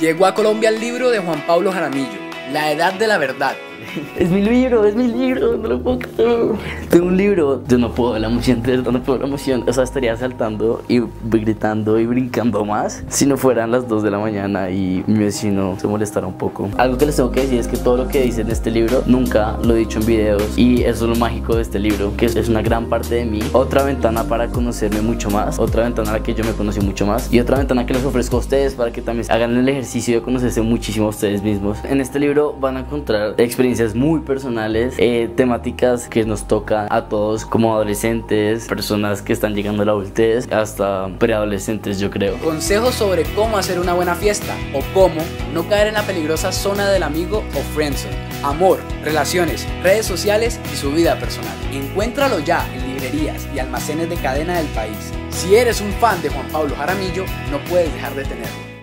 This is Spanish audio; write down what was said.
Llegó a Colombia el libro de Juan Pablo Jaramillo, La Edad de la Verdad. Es mi libro, no lo puedo creer. Tengo un libro, yo no puedo la emoción, de verdad no puedo la emoción. O sea, estaría saltando y gritando y brincando más si no fueran las 2 de la mañana y mi vecino se molestara un poco. Algo que les tengo que decir es que todo lo que dice en este libro nunca lo he dicho en videos, y eso es lo mágico de este libro, que es una gran parte de mí. Otra ventana para conocerme mucho más, otra ventana a la que yo me conocí mucho más, y otra ventana que les ofrezco a ustedes para que también hagan el ejercicio de conocerse muchísimo a ustedes mismos. En este libro van a encontrar experiencias muy personales, temáticas que nos tocan a todos como adolescentes, personas que están llegando a la adultez, hasta preadolescentes, yo creo. Consejos sobre cómo hacer una buena fiesta o cómo no caer en la peligrosa zona del amigo o friendzone. Amor, relaciones, redes sociales y su vida personal. Encuéntralo ya en librerías y almacenes de cadena del país. Si eres un fan de Juan Pablo Jaramillo, no puedes dejar de tenerlo.